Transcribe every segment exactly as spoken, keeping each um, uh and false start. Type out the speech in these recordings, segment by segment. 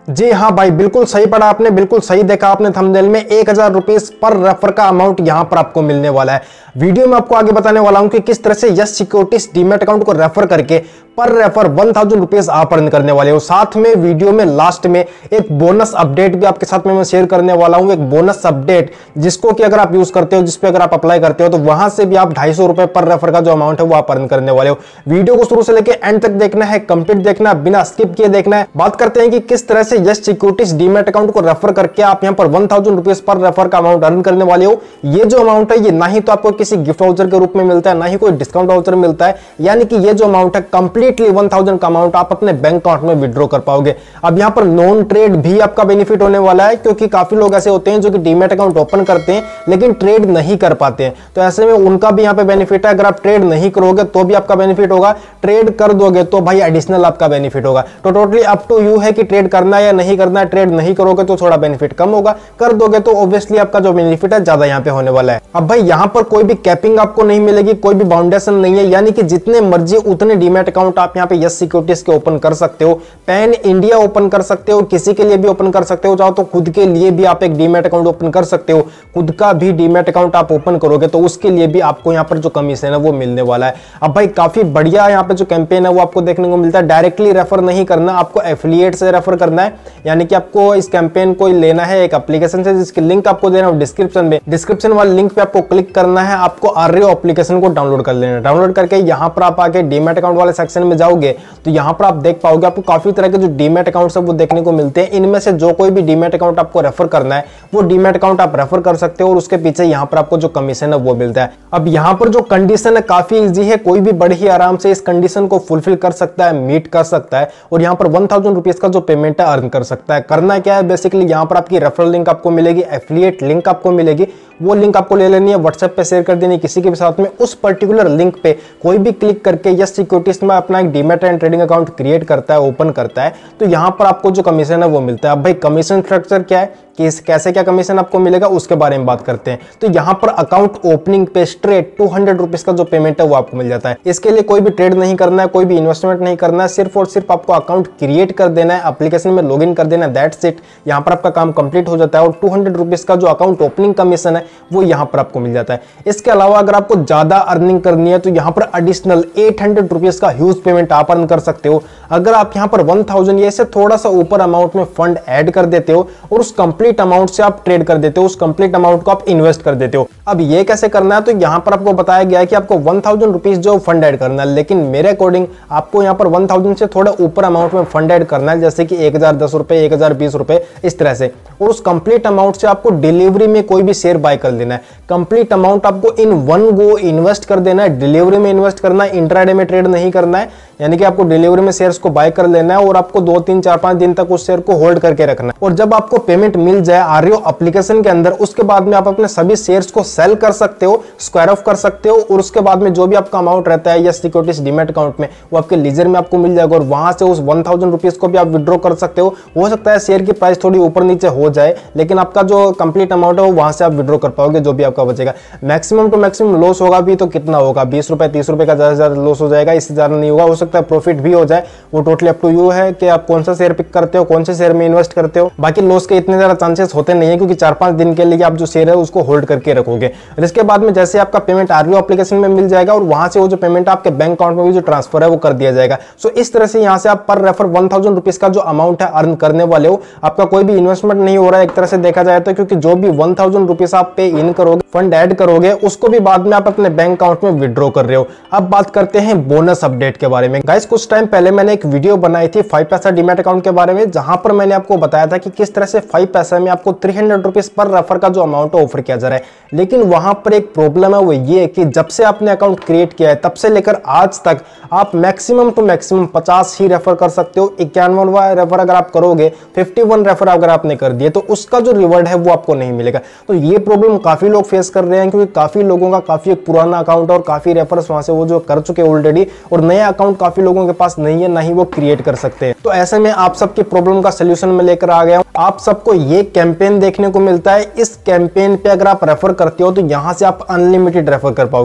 जी हाँ भाई, बिल्कुल सही पढ़ा आपने, बिल्कुल सही देखा आपने थंबनेल में। एक हजार रुपीस पर रेफर का अमाउंट यहां पर आपको मिलने वाला है। वीडियो में आपको आगे बताने वाला हूं कि किस तरह से यस सिक्योरिटीज डीमैट अकाउंट को रेफर करके पर रेफर वन थाउजेंड रुपीज आप अर्न करने वाले हो। साथ में वीडियो में लास्ट में एक बोनस अपडेट भी आपके साथ में मैं शेयर करने वाला हूं, एक बोनस अपडेट जिसको कि अगर आप यूज करते हो, जिसपे अगर आप अप्लाई करते हो तो वहां से भी आप ढाई सौ रुपए पर रेफर का जो अमाउंट है वो आप अर्न करने वाले हो। वीडियो को शुरू से लेकर एंड तक देखना है, कंप्लीट देखना, बिना स्किप किए देखना है। बात करते हैं कि किस तरह से यस सिक्योरिटीज डीमैट अकाउंट को रेफर करके आप यहां पर वन थाउजेंड रुपीज पर रेफर का अमाउंट अर्न करने वाले हो। ये जो अमाउंट है ये ना ही तो आपको किसी गिफ्ट वाउचर के रूप में मिलता है, ना ही कोई डिस्काउंट वाउचर मिलता है, यानी कि ये जो अमाउंट है कंप्लीटली वन थाउजेंड अमाउंट आप अपने बैंक अकाउंट में विड्रॉ कर पाओगे। अब यहां पर नॉन ट्रेड भी आपका बेनिफिट होने वाला है, क्योंकि काफी लोग ऐसे होते हैं जो कि डीमैट अकाउंट ओपन करते हैं लेकिन ट्रेड नहीं कर पाते हैं, तो ऐसे में उनका भी यहां पे बेनिफिट है। अगर आप ट्रेड नहीं करोगे तो भी आपका बेनिफिट होगा, ट्रेड कर दोगे तो भाई एडिशनल आपका बेनिफिट होगा। तो टोटली अप टू यू है कि ट्रेड करना है या नहीं करना है। ट्रेड नहीं करोगे तो थोड़ा बेनिफिट कम होगा, कर दोगे तो ऑब्वियसली आपका जो बेनिफिट है ज्यादा यहां पे होने वाला है। अब भाई यहां पर कोई भी कैपिंग आपको नहीं मिलेगी, कोई भी बाउंडेशन नहीं है, यानी कि जितने मर्जी उतने डीमैट अकाउंट आप यहां पे यस सिक्योरिटीज के ओपन कर सकते हो। पैन इंडिया ओपन कर सकते हो, किसी के लिए भी ओपन कर सकते हो, चाहो तो खुद के लिए भी आप एक डीमैट अकाउंट ओपन कर सकते हो। खुद का भी डीमैट अकाउंट आप ओपन करोगे तो उसके लिए भी आपको यहां पर जो कमीशन है वो मिलने वाला है। अब भाई काफी बढ़िया यहां पे जो कैंपेन है वो आपको देखने को मिलता है। डायरेक्टली रेफर नहीं करना, आपको एफिलिएट से रेफर करना है, यानी कि आपको इस कैंपेन को लेना है एक एप्लीकेशन से, जिसकी लिंक आपको देना है डिस्क्रिप्शन में। डिस्क्रिप्शन वाले लिंक पे आपको क्लिक करना है, आपको आररियो एप्लीकेशन को डाउनलोड कर लेना है। डाउनलोड करके यहां पर आप आके डीमैट अकाउंट वाले सेक्शन में जाओगे तो यहां पर आप देख पाओगे आपको काफी तरह के जो डीमैट अकाउंट है वो देखने को मिलते हैं। इनमें से जो कोई भी डीमैट अकाउंट आपको रेफर करना है वो डीमैट अकाउंट आप रेफर कर सकते हो और उसके पीछे यहां पर आपको जो कमीशन है वो मिलता है। अब यहां पर जो कंडीशन है काफी इजी है, कोई भी बड़े ही आराम से इस कंडीशन को फुलफिल कर सकता है, मीट कर सकता है और यहां पर वन थाउजेंड रुपीज का जो पेमेंट है अर्न कर सकता है। करना क्या है, बेसिकली यहां पर आपकी रेफरल लिंक आपको मिलेगी, एफिलिएट लिंक आपको मिलेगी, वो लिंक आपको ले लेनी है, व्हाट्सएप पे शेयर कर देनी है किसी के भी साथ में। उस पर्टिकुलर लिंक पे कोई भी क्लिक करके यस सिक्योरिटीज में अपना एक demat and trading account create करता है, ओपन करता है, तो यहां पर आपको जो कमीशन है वो मिलता है। अब भाई कमीशन स्ट्रक्चर क्या है, कि कैसे क्या कमीशन आपको मिलेगा उसके बारे में बात करते हैं। तो यहां पर अकाउंट ओपनिंग पे स्ट्रेट टू हंड्रेड रुपीज का जो पेमेंट है वो आपको मिल जाता है। इसके लिए कोई भी ट्रेड नहीं करना है, कोई भी इन्वेस्टमेंट नहीं करना है, सिर्फ और सिर्फ आपको अकाउंट क्रिएट कर देना है, एप्लीकेशन में लॉगिन कर देना है, दैट्स इट। यहां पर आपका काम कंप्लीट हो जाता है और टू हंड्रेड रुपीज का जो अकाउंट ओपनिंग कमीशन है वो यहां पर आपको मिल जाता है। इसके अलावा अगर आपको ज्यादा अर्निंग करनी है तो यहां पर एडिशनल एट हंड्रेड रुपीज का ह्यूज पेमेंट आप अर्न कर सकते हो। अगर आप यहां पर वन थाउजेंड या से थोड़ा सा ऊपर अमाउंट में फंड ऐड कर देते हो और उस कंप्लीट अमाउंट से आप ट्रेड कर देते हो, उस कंप्लीट अमाउंट को आप इन्वेस्ट कर देते हो। अब ये कैसे करना है, तो यहां पर आपको बताया गया है कि आपको वन थाउजेंड रुपीज जो फंड ऐड करना है, लेकिन मेरे अकॉर्डिंग आपको यहां पर वन थाउजेंड से थोड़ा ऊपर अमाउंट में फंड ऐड करना है, जैसे कि एक हजार दस रुपए, एक हजार बीस रुपए, इस तरह से। और उस कंप्लीट अमाउंट से आपको डिलीवरी में कोई भी शेयर बाय कर लेना है। कंप्लीट अमाउंट आपको इन वन गो इन्वेस्ट कर देना है, डिलीवरी में इन्वेस्ट करना है, इंट्राडे में ट्रेड नहीं करना है, यानी कि आपको डिलीवरी में शेयर्स को बाय कर लेना है और आपको दो तीन चार पांच दिन तक उस शेयर को होल्ड करके रखना है। और जब आपको पेमेंट मिल जाए आररियो एप्लीकेशन के अंदर, उसके बाद में आप अपने सभी शेयर्स को सेल कर सकते हो, स्क्वायर ऑफ कर सकते हो और उसके बाद में जो भी आपका अमाउंट रहता है यस सिक्योरिटीज डीमैट अकाउंट में वो आपके लीजर में आपको मिल जाएगा और वहां से उस वन थाउजेंड रुपीज को भी आप विड्रॉ कर सकते हो। हो सकता है शेयर की प्राइस थोड़ी ऊपर नीचे हो जाए, लेकिन आपका जो कंप्लीट अमाउंट है वो वहां से आप विड्रॉ कर पाओगे, जो भी आपका बचेगा। मैक्सिमम टू मैक्सिमम लॉस होगा भी तो कितना होगा, बीस रुपए तीस रुपए का ज्यादा ज्यादा लॉस हो जाएगा, इससे ज्यादा नहीं होगा। हो सकता है प्रॉफिट भी हो जाए, वो टोटली अप टू यू है कि आप कौन सा शेयर पिक करते हो, कौन से शेयर में इन्वेस्ट करते हो। बाकी लॉस के इतने ज्यादा चांसेस होते नहीं है, क्योंकि चार पांच दिन के लिए आप जो शेयर है उसको होल्ड करके रखोगे। और इसके बाद में जैसे आपका पेमेंट आररियो एप्लीकेशन में मिल जाएगा और वहां से वो जो पेमेंट आपके बैंक अकाउंट में भी जो ट्रांसफर है वो कर दिया जाएगा। सो इस तरह से यहां से आप पर रेफर वन थाउजेंड रुपीज का जो अमाउंट है अर्न करने वाले हो। आपका कोई भी इन्वेस्टमेंट नहीं हो रहा है एक तरह से देखा जाए तो, क्योंकि जो भी वन थाउजेंड रुपीज आप पे इन करोगे, फंड ऐड करोगे, उसको भी बाद में आप अपने बैंक अकाउंट में विड्रॉ कर रहे हो। अब बात करते हैं बोनस अपडेट के बारे में। गाइस कुछ टाइम पहले मैंने एक वीडियो बनाई थी फाइव पैसा डीमैट अकाउंट के बारे में, जहां पर मैंने आपको बताया था कि किस तरह से फाइव पैसा में आपको थ्री हंड्रेड रुपीज पर रेफर का जो अमाउंट है ऑफर किया जा रहा है। लेकिन वहां पर एक प्रॉब्लम है, वो ये कि जब से आपने अकाउंट क्रिएट किया है तब से लेकर आज तक आप मैक्सिमम टू मैक्सिमम पचास ही रेफर कर सकते हो। इक्यावन रेफर अगर आप करोगे, इक्यावन रेफर अगर आपने कर दिए तो उसका जो रिवॉर्ड है वो आपको नहीं मिलेगा। तो ये प्रॉब्लम काफी लोग फेस कर रहे हैं, क्योंकि काफी लोगों का काफी एक पुराना अकाउंट और काफी रेफर्स वहां से वो जो कर चुके ऑलरेडी, और नया अकाउंट काफी लोगों के पास नहीं है, ना ही वो क्रिएट कर सकते हैं। तो ऐसे में आप सबकी प्रॉब्लम का सोल्यूशन में लेकर आ गया हूं। आप सबको ये कैंपेन देखने को मिलता है। इस कैंपेन पे अगर आप रेफर करते हो तो यहां से आप अनलिमिटेड रेफर कर पाओगे।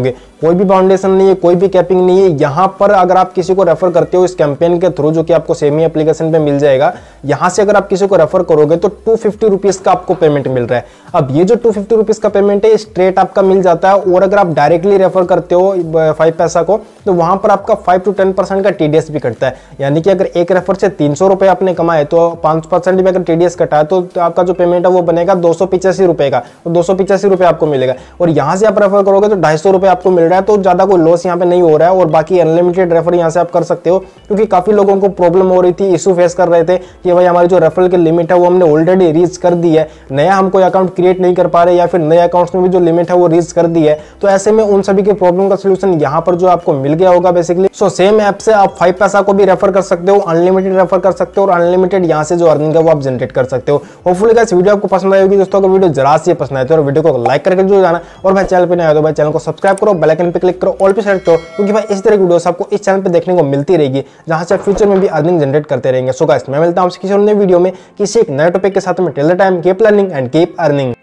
कोई भी फाउंडेशन नहीं है, कोई भी कैपिंग नहीं है। यहाँ पर अगर आप किसी को रेफर करते हो इस कैंपेन के थ्रू, जो कि आपको सेमी एप्लीकेशन पे मिल जाएगा, यहाँ से अगर आप किसी को रेफर करोगे तो टू फिफ्टी रुपीज का आपको पेमेंट मिल रहा है। अब ये जो टू फिफ्टी रुपीज का पेमेंट है स्ट्रेट आपका मिल जाता है, और अगर आप डायरेक्टली रेफर करते हो फाइव पैसा को तो वहां पर आपका फाइव टू टेन परसेंट का टीडीएस भी कटता है। यानी कि अगर एक रेफर से तीन सौ रुपए आपने कमाए तो पांच परसेंट भी अगर टीडीएस कटा है तो आपका जो पेमेंट है वो बनेगा दो सौ पिचासी रुपए का, तो दो सौ पिचासी रुपए आपको मिलेगा। और यहाँ से आप रेफर करोगे तो ढाई सौ रुपए आपको मिल रहा है, तो ज्यादा कोई लॉस यहाँ पे नहीं हो रहा है। और बाकी अनलिमिटेड रेफर यहाँ से आप कर सकते हो, क्योंकि काफी लोगों को प्रॉब्लम हो रही थी, इशू फेस कर रहे थे कि भाई हमारी जो रेफरल की लिमिट है वो हमने ऑलरेडी रीच कर दी है, नया हम कोई अकाउंट क्रिएट नहीं कर पा रहे, या फिर नए अकाउंट्स में भी जो लिमिट है वो रीच कर दी है। तो ऐसे में उन सभी की प्रॉब्लम का सोल्यूशन यहाँ पर जो आपको मिल गया होगा बेसिकली। सो सेम ऐप से आप फाइव पैसा को भी रेफर कर सकते हो, अनलिमिटेड रेफर कर सकते हो, और अनलिमिटेड यहाँ से जो अर्निंग है वो आप जनरेट कर सकते हो। होपफुली गाइस वीडियो आपको पसंद आई होगी दोस्तों। अगर वीडियो जरा सी पसंद आए तो वीडियो को लाइक करके जरूर जाना, और भाई चैनल पे नए हो तो भाई चैनल को सब्सक्राइब करो, बेल आइकन पे क्लिक करो, ऑल पे सेलेक्ट करो, क्योंकि भाई इस तरह की वीडियोस आपको इस चैनल पे देखने को मिलती रहेगी, जहां से आप फ्यूचर में भी अर्निंग जनरेट करते रहेंगे। सो गाइस मैं मिलता हूं आपसे किसी और नए वीडियो में किसी एक नए टॉपिक के साथ में। Till the time keep learning and keep earning.